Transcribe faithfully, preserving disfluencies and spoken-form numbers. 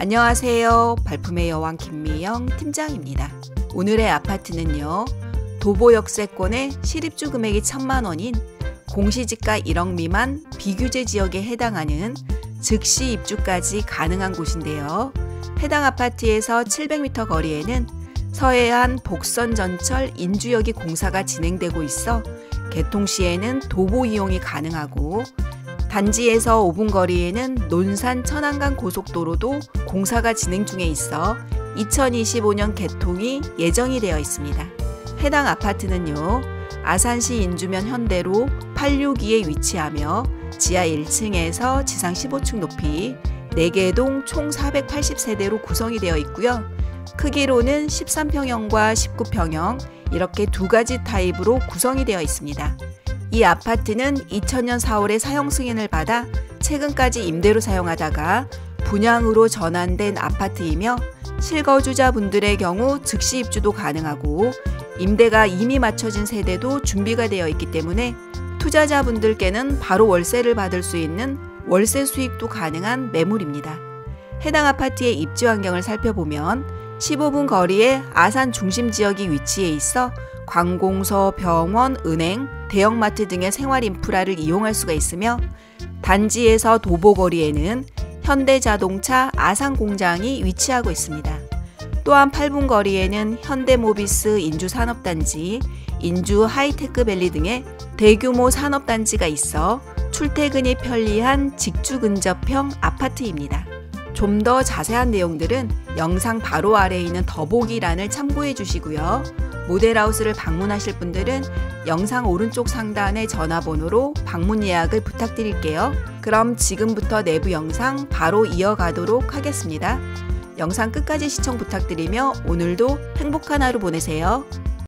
안녕하세요. 발품의 여왕 김미영 팀장입니다. 오늘의 아파트는요, 도보 역세권의 실입주 금액이 천만 원인 공시지가 일억 미만 비규제 지역에 해당하는 즉시 입주까지 가능한 곳인데요. 해당 아파트에서 칠백 미터 거리에는 서해안 복선전철 인주여기 공사가 진행되고 있어 개통 시에는 도보 이용이 가능하고, 단지에서 오 분 거리에는 논산 천안간 고속도로도 공사가 진행 중에 있어 이천이십오 년 개통이 예정이 되어 있습니다. 해당 아파트는요, 아산시 인주면 현대로 팔백육십이에 위치하며 지하 일 층에서 지상 십오 층 높이 네 개 동 총 사백팔십 세대로 구성이 되어 있고요. 크기로는 십삼 평형과 십구 평형 이렇게 두 가지 타입으로 구성이 되어 있습니다. 이 아파트는 이천 년 사월에 사용 승인을 받아 최근까지 임대로 사용하다가 분양으로 전환된 아파트이며, 실거주자분들의 경우 즉시 입주도 가능하고 임대가 이미 맞춰진 세대도 준비가 되어 있기 때문에 투자자분들께는 바로 월세를 받을 수 있는 월세 수익도 가능한 매물입니다. 해당 아파트의 입지 환경을 살펴보면 십오 분 거리에 아산 중심 지역이 위치해 있어 관공서, 병원, 은행, 대형마트 등의 생활 인프라를 이용할 수가 있으며, 단지에서 도보거리에는 현대자동차 아산공장이 위치하고 있습니다. 또한 팔 분 거리에는 현대모비스 인주산업단지, 인주 하이테크밸리 등의 대규모 산업단지가 있어 출퇴근이 편리한 직주 근접형 아파트입니다. 좀 더 자세한 내용들은 영상 바로 아래에 있는 더보기란을 참고해 주시고요. 모델하우스를 방문하실 분들은 영상 오른쪽 상단의 전화번호로 방문 예약을 부탁드릴게요. 그럼 지금부터 내부 영상 바로 이어가도록 하겠습니다. 영상 끝까지 시청 부탁드리며 오늘도 행복한 하루 보내세요.